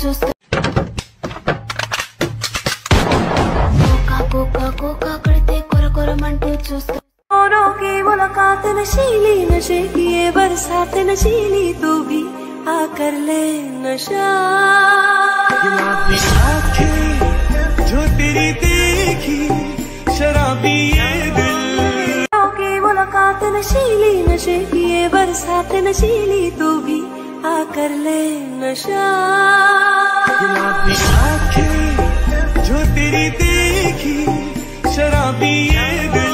చూస్తా cocoa cocoa కడితే కొర కొరమంటూ చూస్తా औरों की मुलाकात नशीली नशे की ये बरसात नशीली तू भी आकर ले नशा जो तेरी देखी शराबी ये दिल की मुलाकात नशीली नशे की ये बरसात नशीली तू भी आकर ले नशा जो तेरी देखी शराबी ये दिल।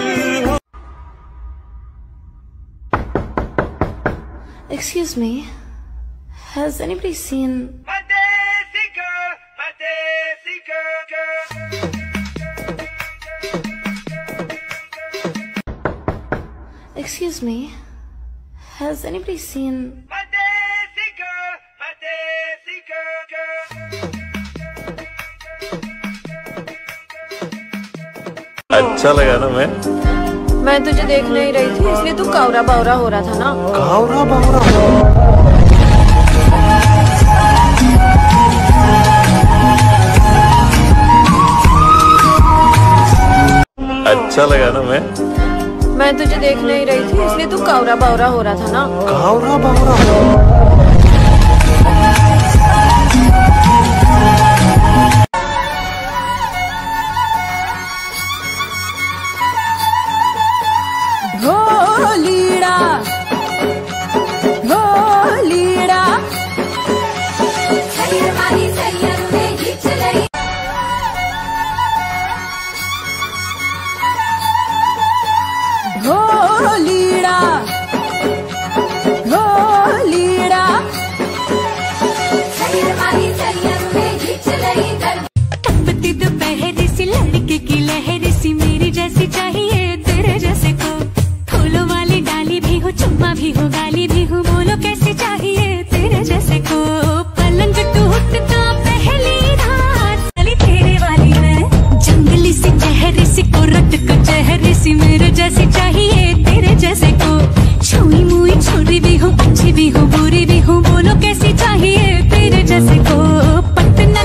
Excuse me, has anybody seen Excuse me, has anybody seen अच्छा लगा ना मैं तुझे देख नहीं रही थी इसलिए तू कावरा बावरा हो रहा था ना। कावरा बावरा अच्छा लगा ना मैं तुझे देख नहीं रही थी इसलिए तू कावरा बावरा हो रहा था ना। कावरा बावरा ढोलीड़ा ढोलीड़ा ढोलीड़ा ढोलीड़ा टपती दोपहर सी लड़के की लहर सी मेरी जैसी चाहिए तेरे जैसे को फूलों वाली डाली भी हो चुम्मा भी हो गाली भी हो बोलो कैसे चाहिए तेरे जैसे को पलंग टूटता पहली रात चली तेरे वाली मैं जंगली सी चेहरे सी कोरट का चेहरे सी मेरे जैसी चाहिए तेरे जैसे को छुई मुई छुरी भी हो अच्छी भी हो बुरी भी हो बोलो कैसी चाहिए तेरे जैसे को पटना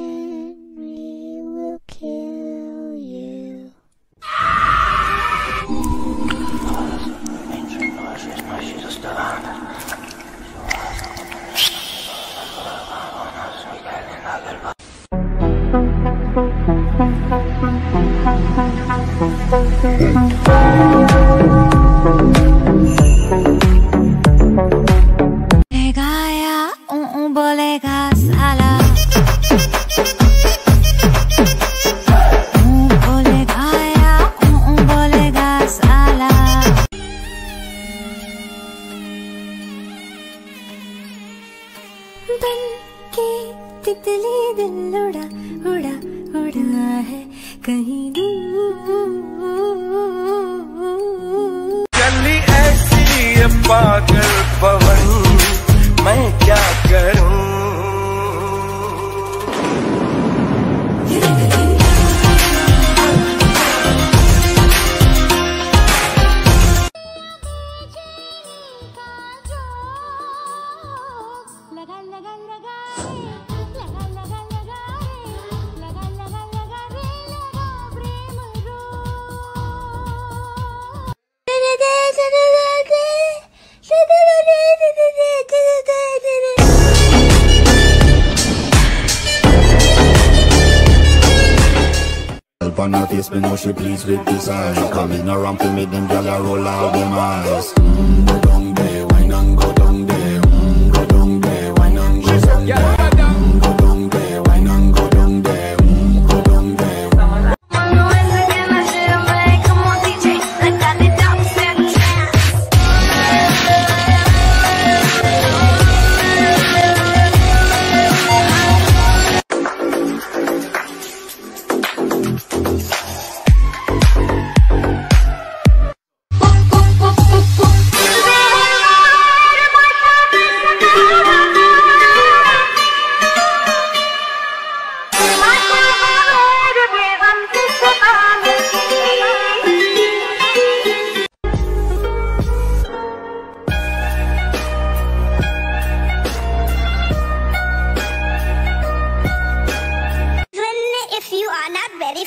बोलेगा साला बोलेगा या बोलेगा साला बन के तितली दिल उड़ा उड़ा उड़ा है कहीं दूर चली ऐसी ये पागल पवन मैं क्या करूं लगा लगा लगा लगा लगा लगा लगा लगा लगा रे लगा प्रेम रो on her face, me know she pleased with this eyes. Coming around to make them gyal a roll out them eyes. Go down there, wine and go down there. Go down there, wine and go down there. Go down there, wine and go down there. Go down there. Come on DJ, I got it up set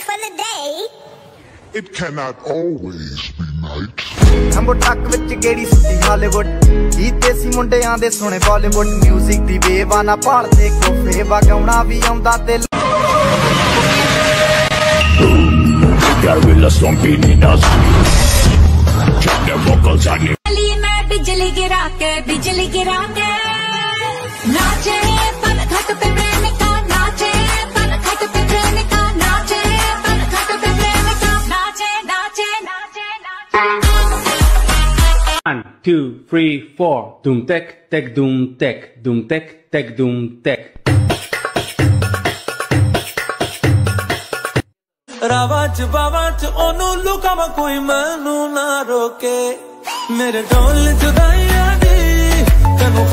for the day. It cannot always be night. ਹੰਬੋ ਟੱਕ ਵਿੱਚ ਗੇੜੀ ਸੁੱਤੀ Hollywood ਗੀਤੇ ਸੀ ਮੁੰਡਿਆਂ ਦੇ ਸੁਣੇ Bollywood music ਦੀ ਵੇਵਾ ਨਾ ਭਾਲਦੇ ਕੋਫੇ ਵਗਾਉਣਾ ਵੀ ਆਉਂਦਾ ਤੇ Gorilla stomping in us. Check the vocals on it. मैं बिजली गिरा के नाचे पर घट पे प्रेम का नाचे पर घट पे प्रेम का नाचे पर घट पे प्रेम का नाचे नाचे नाचे नाचे 1 2 3 4 doom tek tek doom tek doom tek. ਰਾਵਾਂ ਚ ਬਾਵਾਂ ਚ ਉਹਨੂੰ ਲੁਕਾਵਾਂ ਕੋਈ ਮੈਨੂੰ ਨਾ ਰੋਕੇ ਮੇਰੇ ਢੋਲ ਜੁਦਾਈਆਂ ਦੀ ਤੈਨੂੰ